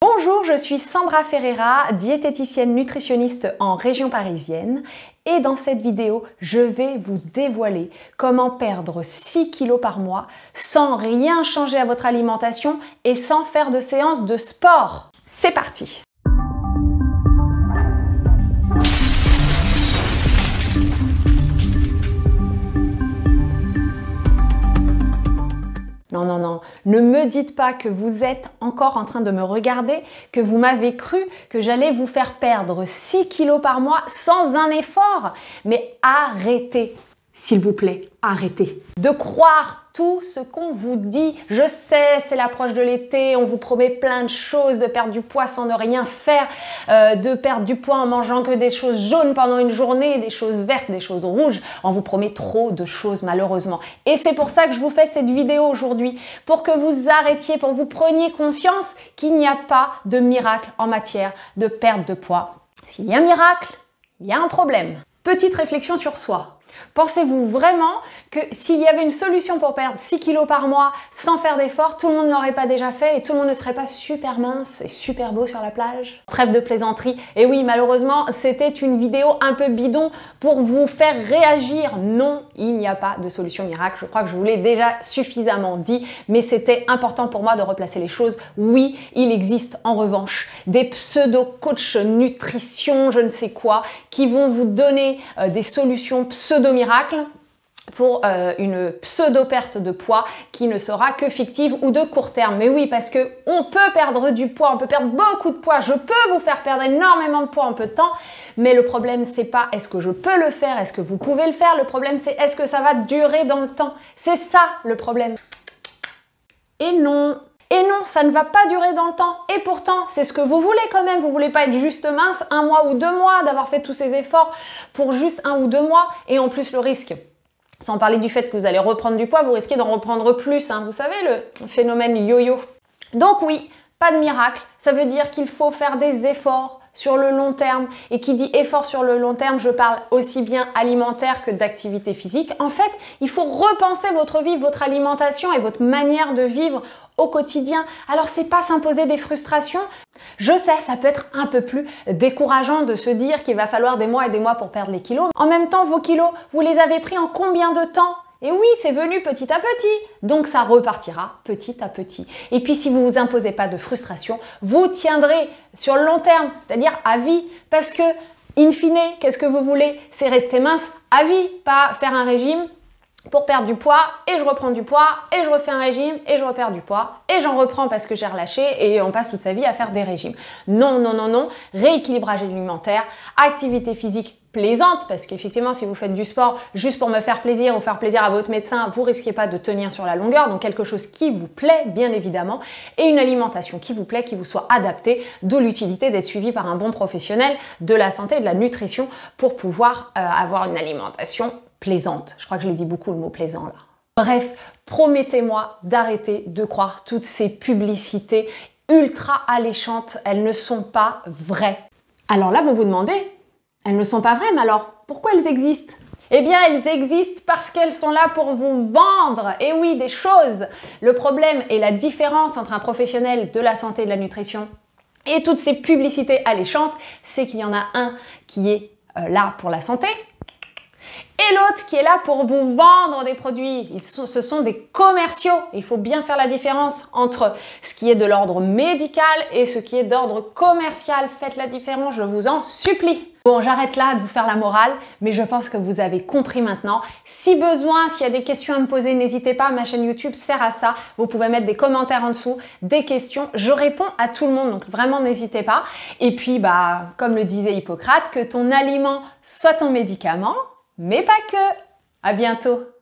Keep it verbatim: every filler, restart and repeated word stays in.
Bonjour, je suis Sandra Ferreira, diététicienne nutritionniste en région parisienne et dans cette vidéo, je vais vous dévoiler comment perdre six kilos par mois sans rien changer à votre alimentation et sans faire de séance de sport. C'est parti! Non, non, non, ne me dites pas que vous êtes encore en train de me regarder, que vous m'avez cru que j'allais vous faire perdre six kilos par mois sans un effort. Mais arrêtez, s'il vous plaît, arrêtez de croire tout ce qu'on vous dit. Je sais, c'est l'approche de l'été, on vous promet plein de choses, de perdre du poids sans ne rien faire, euh, de perdre du poids en mangeant que des choses jaunes pendant une journée, des choses vertes, des choses rouges. On vous promet trop de choses malheureusement. Et c'est pour ça que je vous fais cette vidéo aujourd'hui, pour que vous arrêtiez, pour que vous preniez conscience qu'il n'y a pas de miracle en matière de perte de poids. S'il y a un miracle, il y a un problème. Petite réflexion sur soi. Pensez-vous vraiment que s'il y avait une solution pour perdre six kilos par mois sans faire d'efforts, tout le monde ne l'aurait pas déjà fait et tout le monde ne serait pas super mince et super beau sur la plage? Trêve de plaisanterie. Et oui, malheureusement, c'était une vidéo un peu bidon pour vous faire réagir. Non, il n'y a pas de solution miracle. Je crois que je vous l'ai déjà suffisamment dit, mais c'était important pour moi de replacer les choses. Oui, il existe en revanche des pseudo-coachs nutrition, je ne sais quoi, qui vont vous donner euh, des solutions pseudo miracle pour euh, une pseudo-perte de poids qui ne sera que fictive ou de court terme. Mais oui, parce que on peut perdre du poids, on peut perdre beaucoup de poids, je peux vous faire perdre énormément de poids en peu de temps, mais le problème c'est pas est-ce que je peux le faire, est-ce que vous pouvez le faire, le problème c'est est-ce que ça va durer dans le temps. C'est ça le problème. Et non. Et non, ça ne va pas durer dans le temps. Et pourtant, c'est ce que vous voulez quand même. Vous voulez pas être juste mince un mois ou deux mois, d'avoir fait tous ces efforts pour juste un ou deux mois. Et en plus, le risque, sans parler du fait que vous allez reprendre du poids, vous risquez d'en reprendre plus. Hein. Vous savez, le phénomène yo-yo. Donc oui, pas de miracle. Ça veut dire qu'il faut faire des efforts sur le long terme. Et qui dit effort sur le long terme, je parle aussi bien alimentaire que d'activité physique. En fait, il faut repenser votre vie, votre alimentation et votre manière de vivre au quotidien. Alors c'est pas s'imposer des frustrations. Je sais, ça peut être un peu plus décourageant de se dire qu'il va falloir des mois et des mois pour perdre les kilos. En même temps, vos kilos, vous les avez pris en combien de temps? Et oui, c'est venu petit à petit. Donc ça repartira petit à petit. Et puis si vous vous imposez pas de frustration, vous tiendrez sur le long terme, c'est-à-dire à vie. Parce que, in fine, qu'est-ce que vous voulez? C'est rester mince à vie, pas faire un régime pour perdre du poids, et je reprends du poids, et je refais un régime, et je reperds du poids, et j'en reprends parce que j'ai relâché, et on passe toute sa vie à faire des régimes. Non, non, non, non, rééquilibrage alimentaire, activité physique plaisante, parce qu'effectivement, si vous faites du sport juste pour me faire plaisir ou faire plaisir à votre médecin, vous risquez pas de tenir sur la longueur, donc quelque chose qui vous plaît, bien évidemment, et une alimentation qui vous plaît, qui vous soit adaptée, d'où l'utilité d'être suivi par un bon professionnel de la santé et de la nutrition pour pouvoir euh, avoir une alimentation plaisante. Je crois que je l'ai dit beaucoup le mot plaisant là. Bref, promettez-moi d'arrêter de croire toutes ces publicités ultra alléchantes. Elles ne sont pas vraies. Alors là, vous vous demandez, elles ne sont pas vraies, mais alors pourquoi elles existent? Eh bien, elles existent parce qu'elles sont là pour vous vendre. Et oui, des choses. Le problème et la différence entre un professionnel de la santé et de la nutrition et toutes ces publicités alléchantes, c'est qu'il y en a un qui est euh, là pour la santé, et l'autre qui est là pour vous vendre des produits. Ils sont, ce sont des commerciaux. Il faut bien faire la différence entre ce qui est de l'ordre médical et ce qui est d'ordre commercial. Faites la différence, je vous en supplie. Bon, j'arrête là de vous faire la morale, mais je pense que vous avez compris maintenant. Si besoin, s'il y a des questions à me poser, n'hésitez pas, ma chaîne YouTube sert à ça. Vous pouvez mettre des commentaires en dessous, des questions. Je réponds à tout le monde, donc vraiment n'hésitez pas. Et puis, bah, comme le disait Hippocrate, que ton aliment soit ton médicament, mais pas que. À bientôt.